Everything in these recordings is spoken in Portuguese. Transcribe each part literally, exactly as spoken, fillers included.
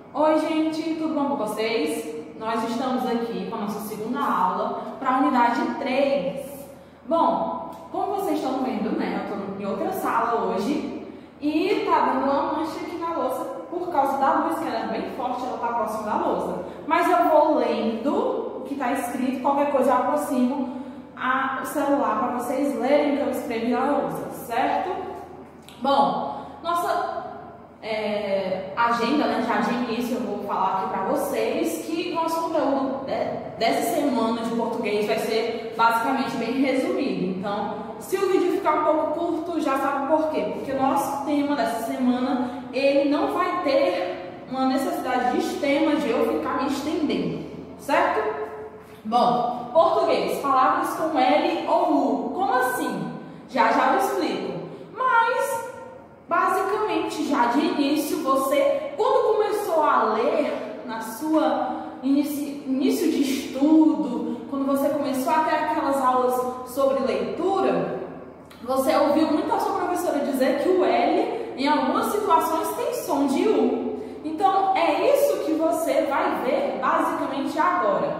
Oi gente, tudo bom com vocês? Nós estamos aqui com a nossa segunda aula para a unidade três. Bom, como vocês estão vendo, né, eu estou em outra sala hoje e tá dando uma mancha aqui na louça por causa da luz, que ela é bem forte, ela está próxima da louça. Mas eu vou lendo o que está escrito, qualquer coisa eu aproximo a, o celular para vocês lerem o que eu escrevi na louça, certo? Bom, nossa É, agenda, né, já de início eu vou falar aqui para vocês que nosso conteúdo né, dessa semana de português vai ser basicamente bem resumido. Então, se o vídeo ficar um pouco curto, já sabe por quê? Porque o nosso tema dessa semana, ele não vai ter uma necessidade extrema de eu ficar me estendendo, certo? Bom, português, palavras com L ou U, como assim? Já já eu explico, mas basicamente, já de início, você, quando começou a ler na sua inici, início de estudo, quando você começou a ter aquelas aulas sobre leitura, você ouviu muito a sua professora dizer que o L, em algumas situações, tem som de U. Então, é isso que você vai ver basicamente agora.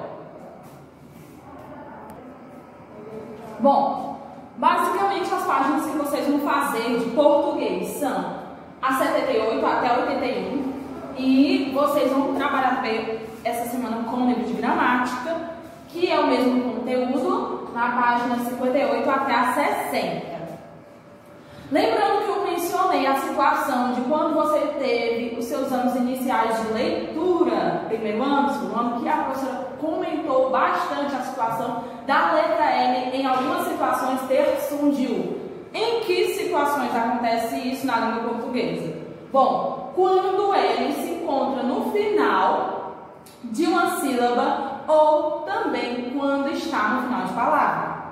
Bom, basicamente, as páginas que vocês vão fazer de português são a setenta e oito até a oitenta e um e vocês vão trabalhar essa semana com o livro de gramática, que é o mesmo conteúdo, na página cinquenta e oito até a sessenta. Lembrando que eu mencionei a situação de quando você teve os seus anos iniciais de leitura, primeiro ano, segundo ano, que a professora comentou bastante a situação da letra L em algumas situações ter som de U. Em que situações acontece isso na língua portuguesa? Bom, quando L se encontra no final de uma sílaba ou também quando está no final de palavra.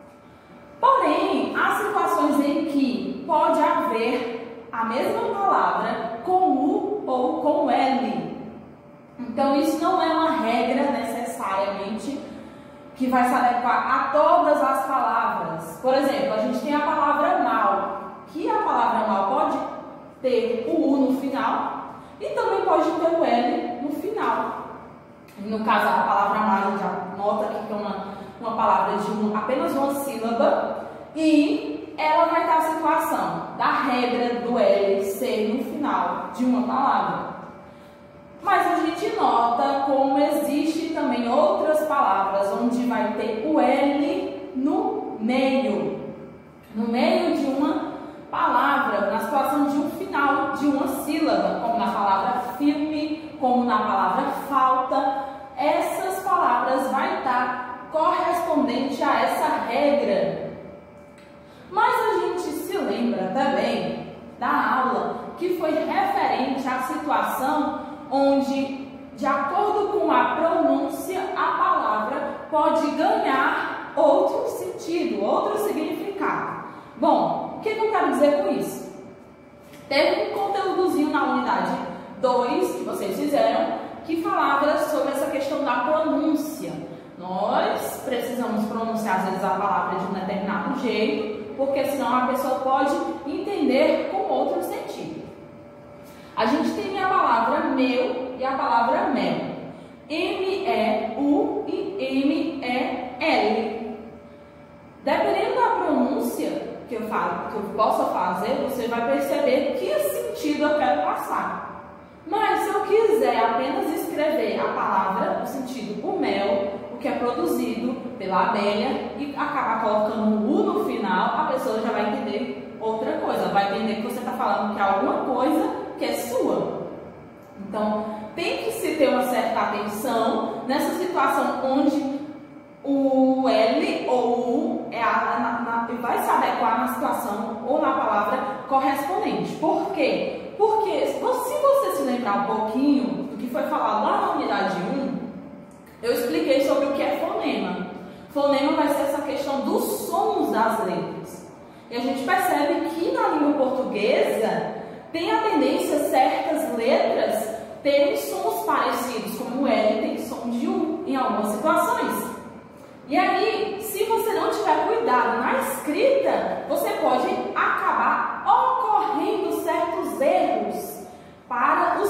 Porém, há situações em que pode haver a mesma palavra com U ou com L. Então, isso não é uma regra necessariamente que vai se adequar a todas as palavras. Por exemplo, a gente tem a palavra mal, que a palavra mal pode ter o U no final e também pode ter o L no final. No caso, a palavra mal, a gente já nota aqui que é uma, uma palavra de um, apenas uma sílaba e ela vai estar a situação da regra do L ser no final de uma palavra. Mas a gente nota como existe também outras palavras onde vai ter o L no meio. No meio de uma palavra, na situação de um final de uma sílaba, como na palavra filme, como na palavra falta. Essas palavras vai estar correspondente a essa regra. Mas a gente se lembra também da aula que foi referente à situação onde, de acordo com a pronúncia, a palavra pode ganhar outro sentido, outro significado. Bom, o que eu quero dizer com isso? Teve um conteúdozinho na unidade dois que vocês fizeram que falava sobre essa questão da pronúncia. Nós precisamos pronunciar, às vezes, a palavra de um determinado jeito, porque senão a pessoa pode entender com outro sentido. A gente tem a palavra meu e a palavra mel. M E U e M E L. Dependendo da pronúncia que eu, falo, que eu possa fazer, você vai perceber que sentido eu quero passar. Mas se eu quiser apenas escrever a palavra, o sentido o mel, o que é produzido pela abelha, e acabar colocando um U no final, a pessoa já vai entender outra coisa. Vai entender que você está falando que é alguma coisa que é sua. Então, tem que se ter uma certa atenção nessa situação onde o L ou o U é a, na, na, vai se adequar na situação ou na palavra correspondente. Por quê? Porque se você se lembrar um pouquinho do que foi falado lá na unidade um, eu expliquei sobre o que é fonema. Fonema vai ser essa questão dos sons das letras. E a gente percebe que na língua portuguesa tem a tendência certas letras terem sons parecidos, como o L tem som de U em algumas situações. E aí, se você não tiver cuidado na escrita, você pode acabar ocorrendo certos erros para o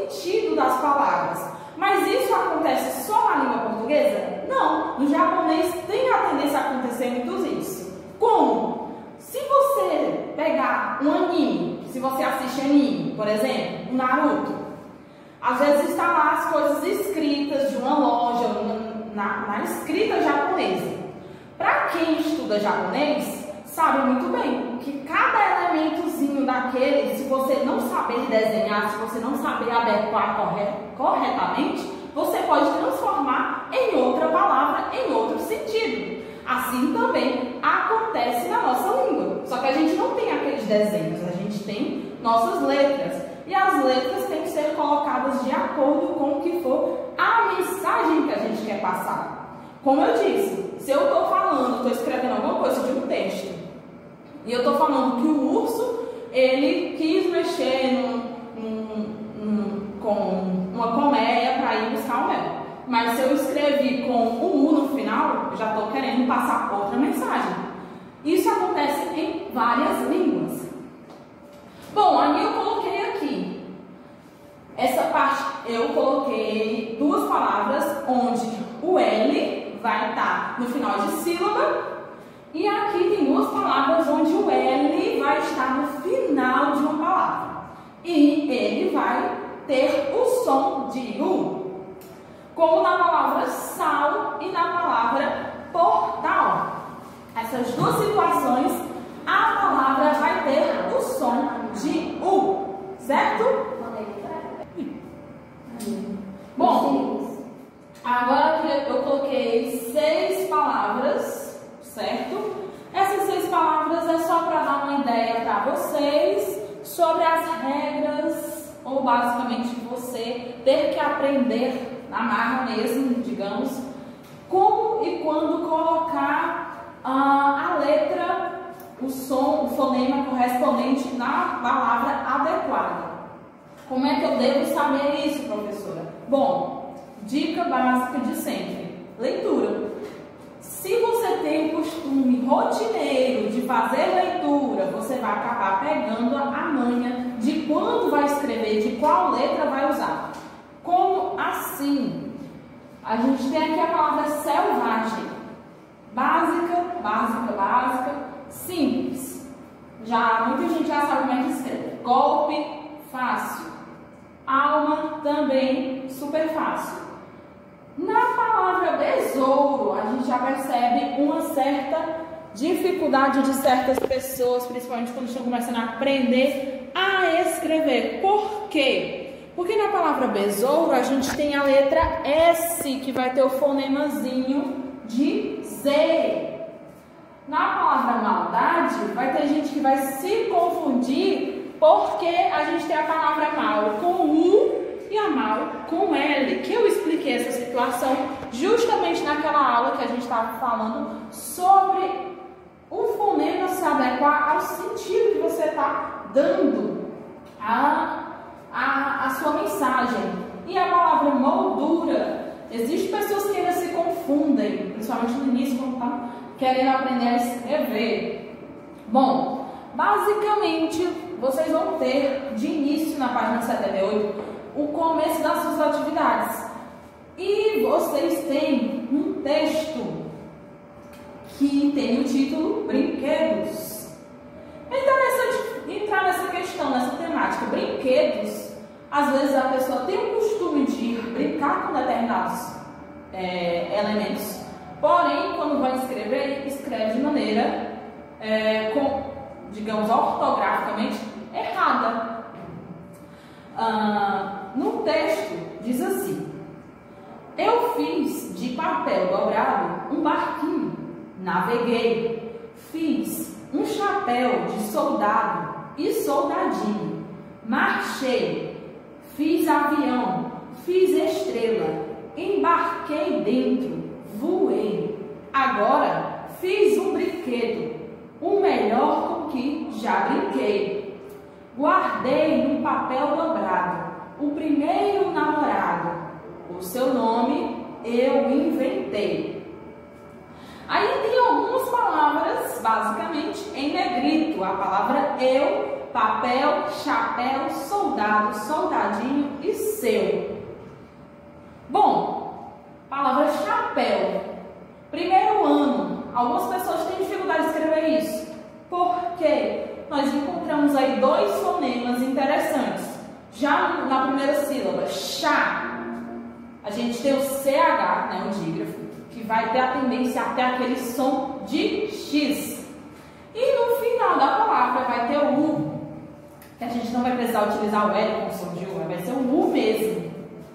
sentido das palavras. Mas isso acontece só na língua portuguesa? Não. No japonês tem a tendência a acontecer muito isso. Como? Se você pegar um anime, se você assiste anime, por exemplo, o Naruto, às vezes está lá as coisas escritas de uma loja, na, na escrita japonesa. Para quem estuda japonês, sabe muito bem que cada elementozinho daquele, se você não saber desenhar, se você não saber adequar corre, corretamente, você pode transformar em outra palavra, em outro sentido. Assim também acontece na nossa língua. Só que a gente não tem aqueles desenhos, a gente tem nossas letras. E as letras têm que ser colocadas de acordo com o que for a mensagem que a gente quer passar. Como eu disse, se eu estou falando, estou escrevendo alguma coisa de um texto, e eu estou falando que o urso, ele quis mexer num, num, num, com uma colmeia para ir buscar o mel. Mas se eu escrevi com o U no final, eu já estou querendo passar outra mensagem. Isso acontece em várias línguas. Bom, aí eu coloquei aqui. Essa parte eu coloquei duas palavras onde o L vai estar no final de sílaba. E aqui tem duas palavras onde o L vai estar no final de uma palavra. E ele vai ter o som de U. Como na palavra sal e na palavra portal. Essas duas situações, a palavra vai ter o som de U, certo? Bom, agora que eu coloquei seis palavras, certo? Essas seis palavras é só para dar uma ideia para vocês sobre as regras, ou basicamente você ter que aprender na marra mesmo, digamos, como e quando colocar ah, a letra, o som, o fonema correspondente na palavra adequada. Como é que eu devo saber isso, professora? Bom, dica básica de sempre: leitura. Se você tem o costume rotineiro de fazer leitura, você vai acabar pegando a manha de quando vai escrever, de qual letra vai usar. Como assim? A gente tem aqui a palavra selvagem. Básica, básica, básica, simples. Já, muita gente já sabe como é que escreve. Golpe, fácil. Alma, também super fácil. Na palavra besouro, a gente já percebe uma certa dificuldade de certas pessoas, principalmente quando estão começando a aprender a escrever. Por quê? Porque na palavra besouro a gente tem a letra S, que vai ter o fonemazinho de Z. Na palavra maldade, vai ter gente que vai se confundir porque a gente tem a palavra mal com U e a mal com L, que eu expliquei essa situação justamente naquela aula que a gente estava falando sobre o fonema se adequar ao sentido que você está dando a, a, a sua mensagem. E a palavra moldura, existem pessoas que ainda se confundem, principalmente no início, quando estão querendo aprender a escrever. Bom, basicamente, vocês vão ter de início na página setenta e oito o começo das suas atividades. E vocês têm um texto que tem o título Brinquedos. É interessante entrar nessa questão, nessa temática. Brinquedos, às vezes a pessoa tem o costume de brincar com determinados é, elementos, porém, quando vai escrever, escreve de maneira, é, com, digamos, ortograficamente errada. Ah, no texto diz assim: eu fiz de papel dobrado um barquinho, naveguei, fiz um chapéu de soldado e soldadinho, marchei, fiz avião, fiz estrela, embarquei dentro, voei, agora fiz um brinquedo, o melhor com que já brinquei. Guardei num papel dobrado o primeiro namorado, o seu nome eu inventei. Aí tem algumas palavras, basicamente, em negrito. A palavra eu, papel, chapéu, soldado, soldadinho. puxadinho e seu. Bom, palavra chapéu. Primeiro ano. Algumas pessoas têm dificuldade de escrever isso. Por quê? Nós encontramos aí dois fonemas interessantes. Já na primeira sílaba, chá, a gente tem o C H, né, o dígrafo, que vai ter a tendência a ter aquele som de X. E no final da palavra vai ter o U, que a gente não vai precisar utilizar o L como som de U, vai ser o U mesmo.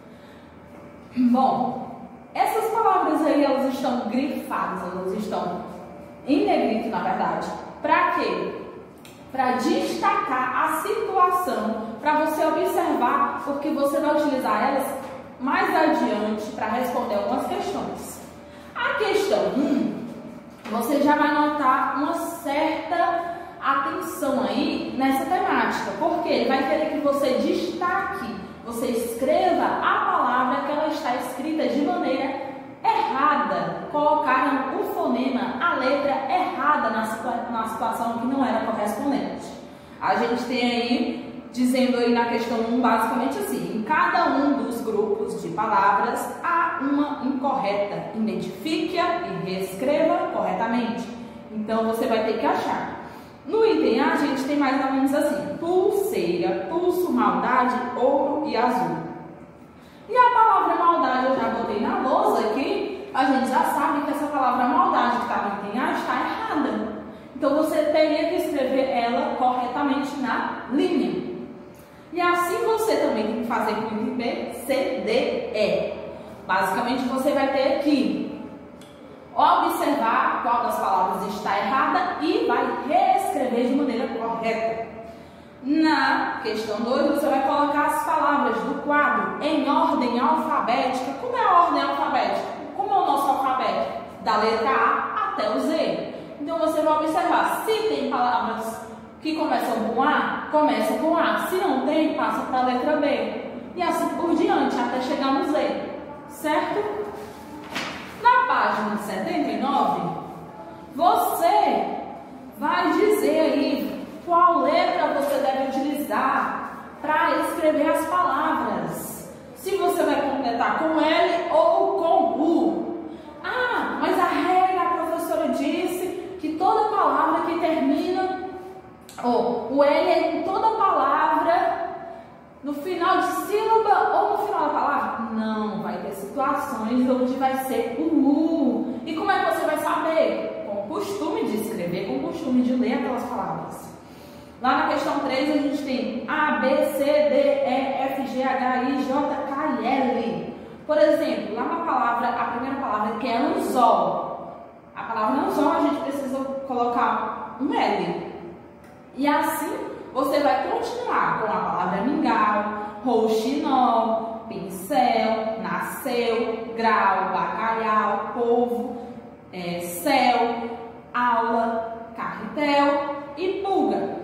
Bom, essas palavras aí, elas estão grifadas, elas estão em negrito, na verdade. Para quê? Para destacar a situação, para você observar, porque você vai utilizar elas mais adiante para responder algumas questões. A questão um, você já vai notar uma certa atenção aí nessa temática, porque ele vai querer que você destaque, você escreva a palavra que ela está escrita de maneira errada, colocaram o fonema, a letra errada na, situa na situação que não era correspondente. A gente tem aí, dizendo aí na questão um, basicamente assim, em cada um dos grupos de palavras há uma incorreta, identifique-a e reescreva corretamente. Então você vai ter que achar. No item A, a gente tem mais ou menos assim, pulseira, pulso, maldade, ouro e azul. E a palavra maldade eu já botei na lousa aqui, a gente já sabe que essa palavra maldade que está no item A está errada. Então você teria que escrever ela corretamente na linha. E assim você também tem que fazer com o item B, C, D, E. Basicamente você vai ter que observar qual das palavras está errada e vai reescrever de maneira correta. Na questão dois, você vai colocar as palavras do quadro em ordem alfabética. Como é a ordem alfabética? Como é o nosso alfabeto? Da letra A até o Z. Então você vai observar se tem palavras que começam com A, começa com A. Se não tem, passa para a letra B. E assim por diante, até chegar no Z. Certo? Na página setenta e nove, você vai dizer aí qual letra você deve utilizar para escrever as palavras. Se você vai completar com L ou com U. Ah, mas a regra, a professora disse que toda palavra que termina, ou oh, o L é em toda palavra, no final de sílaba ou no final da palavra? Não, vai ter situações onde vai ser o U. E como é que você vai saber? Com o costume de escrever, com o costume de ler aquelas palavras. Lá na questão três a gente tem A, B, C, D, E, F, G, H, I, J, K e L. Por exemplo, lá na palavra, a primeira palavra que é anzol. A palavra anzol a gente precisa colocar um L. E assim você vai continuar com a palavra mingau, rouxinol, pincel, nasceu, grau, bacalhau, polvo, é, céu, aula, carretel e pulga.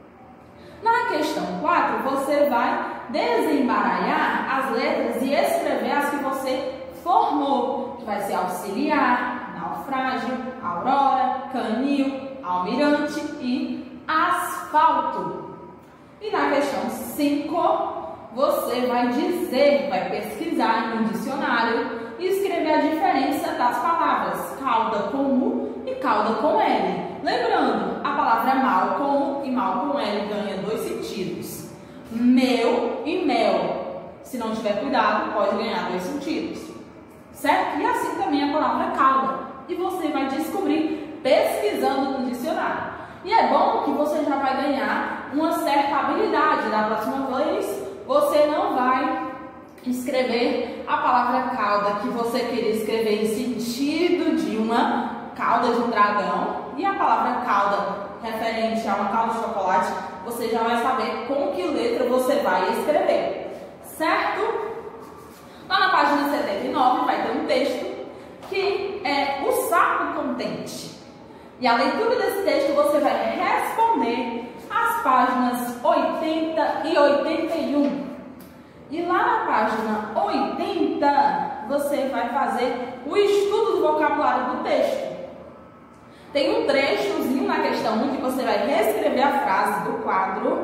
Na questão quatro, você vai desembaralhar as letras e escrever as que você formou, que vai ser auxiliar, naufrágio, aurora, canil, almirante e asfalto. E na questão cinco, você vai dizer, vai pesquisar em um dicionário e escrever a diferença das palavras cauda com U e cauda com L. Lembrando, a palavra mal com U e mal com L ganha dois sentidos. Meu e mel. Se não tiver cuidado, pode ganhar dois sentidos. Certo? E assim também a palavra cauda. E você vai descobrir pesquisando no dicionário. E é bom que você já vai ganhar uma certa habilidade. Da próxima vez, você não vai escrever a palavra cauda que você queria escrever em sentido de uma cauda de um dragão. E a palavra cauda referente a uma calda de chocolate, você já vai saber com que letra você vai escrever. Certo? Lá na página setenta e nove vai ter um texto que é o saco contente. E a leitura desse texto você vai responder as páginas oitenta e oitenta e um. E lá na página oitenta, você vai fazer o estudo do vocabulário do texto. Tem um trechozinho na questão um que você vai reescrever a frase do quadro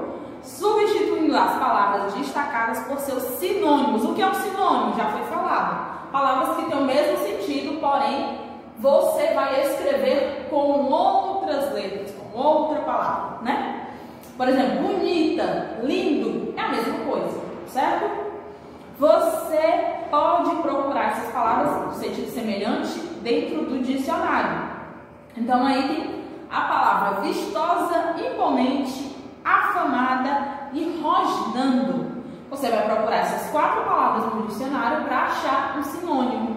substituindo as palavras destacadas por seus sinônimos. O que é um sinônimo? Já foi falado. Palavras que têm o mesmo sentido, porém, você vai escrever com outras letras, com outra palavra, né? Por exemplo, bonita, lindo, é a mesma coisa, certo? Você pode procurar essas palavras no sentido semelhante dentro do dicionário. Então, aí tem a palavra vistosa, imponente, afamada e rosnando. Você vai procurar essas quatro palavras no dicionário para achar um sinônimo.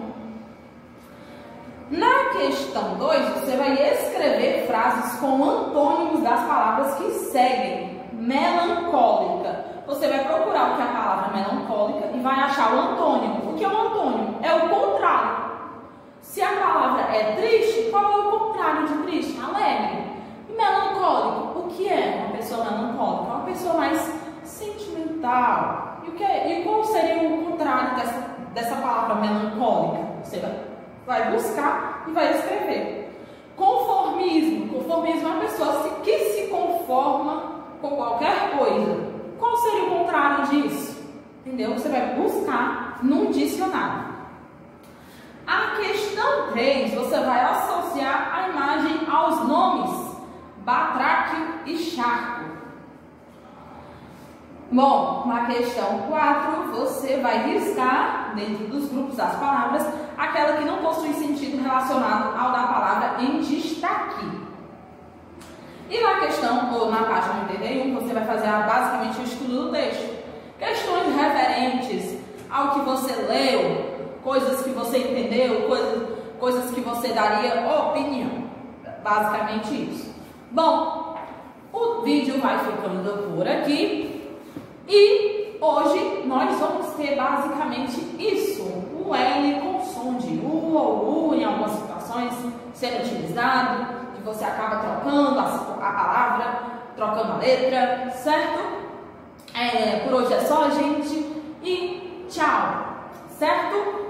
Na questão dois, você vai escrever frases com antônimos das palavras que seguem. Melancólica. Você vai procurar o que é a palavra melancólica e vai achar o antônimo. O que é o antônimo? É o contrário. Se a palavra é triste, qual é o contrário de triste? Alegre. E melancólico, o que é uma pessoa melancólica? Uma pessoa mais sentimental. E, o que é, e qual seria o contrário dessa, dessa palavra melancólica? Você vai, vai buscar e vai escrever. Conformismo. Conformismo é uma pessoa que se conforma com qualquer coisa. Qual seria o contrário disso? Entendeu? Você vai buscar num dicionário. A questão três, você vai associar a imagem aos nomes batráquio e charco. Bom, na questão quatro, você vai riscar dentro dos grupos das palavras aquela que não possui sentido relacionado ao da palavra em destaque. E na questão, ou na página oitenta e um, você vai fazer basicamente o estudo do texto. Questões referentes ao que você leu, coisas que você entendeu, coisas, coisas que você daria opinião. Basicamente isso. Bom, o vídeo vai ficando por aqui. E hoje nós vamos ter basicamente isso. O L com som de U ou U em algumas situações sendo utilizado, que você acaba trocando a, a palavra, trocando a letra, certo? É, por hoje é só, gente. E tchau, certo?